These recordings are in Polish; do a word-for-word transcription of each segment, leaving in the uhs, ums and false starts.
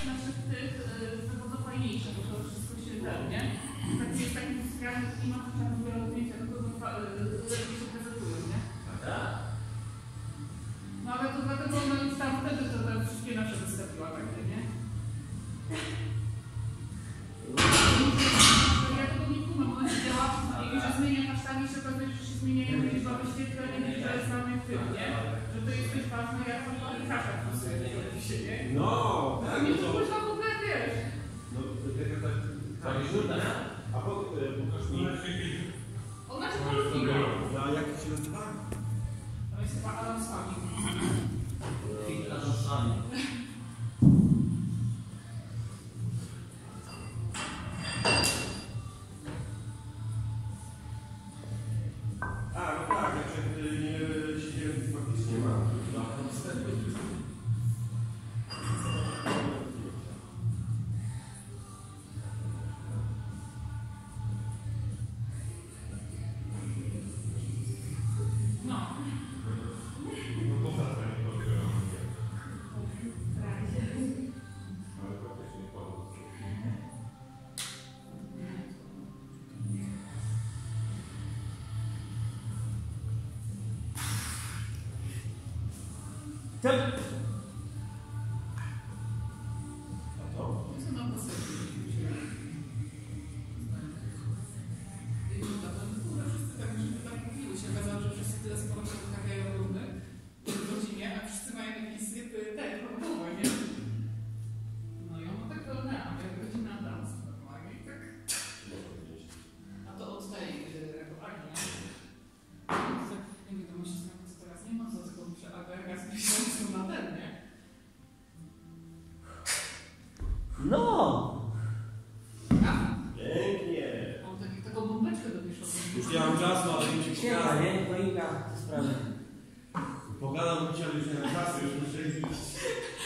naszych tych wychodzą fajniejsze, bo to wszystko się da, nie? Tak jest taki skrajny klimat, że trzeba wiele zdjęcia, tylko lepiej się prezentują, nie? Tak? No ale to dlatego ona już tam wtedy to te wszystkie nasze wystawiła takie, nie? Ja tego nie kumam, ona się działa i że zmienia kasztanie, się okazuje, że się zmieniają liczba wyświetleń, liczba samych tych, nie? Że to jest coś ważne, jak to kasza wpisuje w opisie, nie? No, tak. Nie to można w ogóle, wiesz. No, tak, tak, tak. A pokaż mi. Ona się polubila. A jak się nazywa? To jest chyba Adam Sami. Adam Sami. A, no tak, jak nie siedziałem, faktycznie mam. Ten. A to? Co nam to sobie? Wszyscy tak, żeby tak mówiły się, okazało, że wszyscy tyle sporo się wykawiają równy w rodzinie, a wszyscy mają jakieś sypy, te, chorobowe, nie? No i ona tak wyglądała, jak rodzina dans normalnie i tak. A to od tej Agi, nie? Nie wiadomo się znowu, co teraz nie ma, co tylko muszę Aga z na ten, nie? No! Pięknie! Mam taki, taką bombeczkę do wieszania. Już nie mam czasu, ale mi się Świetna, nie? Choinka, te sprawy. pogadam dzisiaj, ale już nie mam czasu, już muszę iść.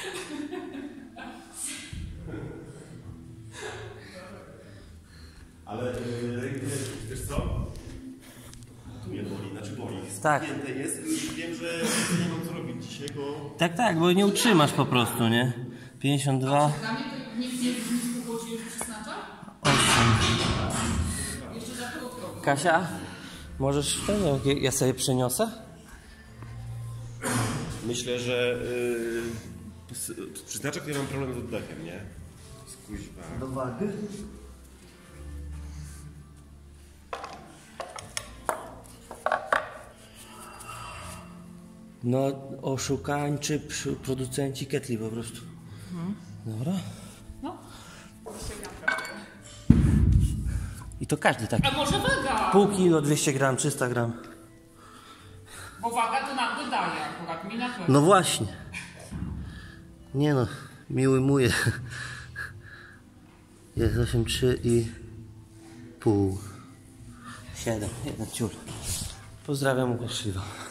Ale rękę, wiesz co? Tu mnie boli, znaczy boli. Tak. Spięte jest, już wiem, że nie mam co robić dzisiaj, bo... Tak, tak, bo nie utrzymasz po prostu, nie? pięćdziesiąt dwa. Dla mnie to nie nie nie spokojnie już przeznacza? osiem. Jeszcze za to odkroku. Kasia, możesz ten, ja sobie przeniosę? Myślę, że yy, przy znaczach ja mam problem z oddechem, nie? Skuźba. Do wagi. No, oszukańczy przy- producenci ketli po prostu. Mhm. Dobra. No. I to każdy taki. A może waga? Pół kilo, dwieście gram, trzysta gram. Bo waga to nam dodaje akurat, mi na pewno. No właśnie. Nie no, miły muje. Jest osiem trzy i pół. siedem, jeden ciul. Pozdrawiam Łukaszywa.